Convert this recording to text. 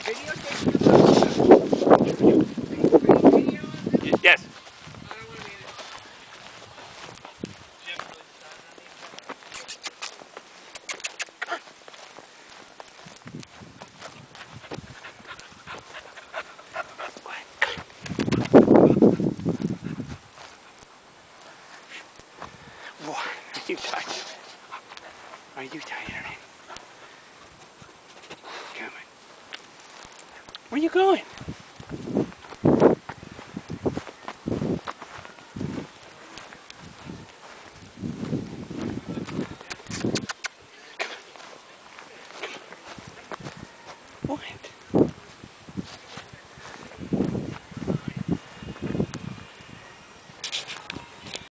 Yes. What? Are you tired? Are you tired? Come on. Where are you going?